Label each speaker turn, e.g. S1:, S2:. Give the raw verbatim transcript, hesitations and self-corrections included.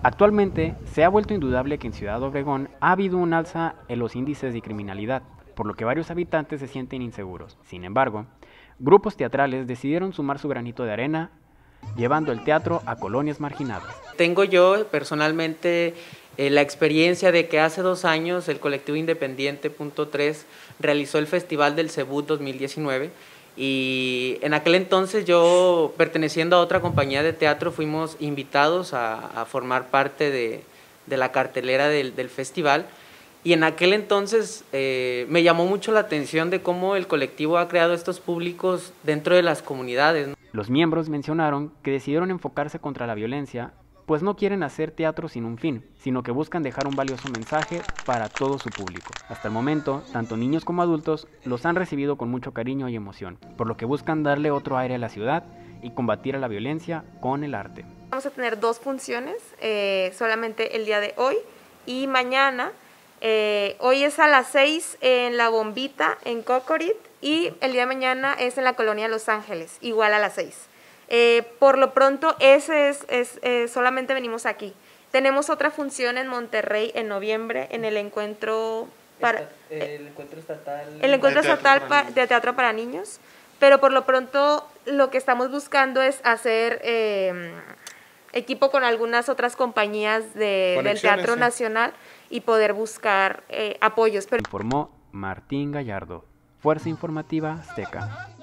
S1: Actualmente, se ha vuelto indudable que en Ciudad Obregón ha habido un alza en los índices de criminalidad, por lo que varios habitantes se sienten inseguros. Sin embargo, grupos teatrales decidieron sumar su granito de arena, llevando el teatro a colonias marginadas.
S2: Tengo yo personalmente eh, la experiencia de que hace dos años el colectivo Independiente Punto tres realizó el Festival del Cebut dos mil diecinueve, y en aquel entonces yo, perteneciendo a otra compañía de teatro, fuimos invitados a, a formar parte de, de la cartelera del, del festival. Y en aquel entonces eh, me llamó mucho la atención de cómo el colectivo ha creado estos públicos dentro de las comunidades, ¿no?
S1: Los miembros mencionaron que decidieron enfocarse contra la violencia, pues no quieren hacer teatro sin un fin, sino que buscan dejar un valioso mensaje para todo su público. Hasta el momento, tanto niños como adultos los han recibido con mucho cariño y emoción, por lo que buscan darle otro aire a la ciudad y combatir a la violencia con el arte.
S3: Vamos a tener dos funciones, eh, solamente el día de hoy y mañana. Eh, hoy es a las seis en La Bombita, en Cocorit, y el día de mañana es en la colonia Los Ángeles, igual a las seis. Eh, por lo pronto, ese es, es eh, solamente venimos aquí. Tenemos otra función en Monterrey en noviembre, en el encuentro para
S2: Esta, el encuentro estatal,
S3: el encuentro
S2: de, teatro
S3: estatal
S2: para
S3: pa, de teatro para niños, pero por lo pronto lo que estamos buscando es hacer eh, equipo con algunas otras compañías de, del Teatro
S4: sí.
S3: Nacional y poder buscar eh, apoyos.
S1: Informó Martín Gallardo, Fuerza Informativa Azteca.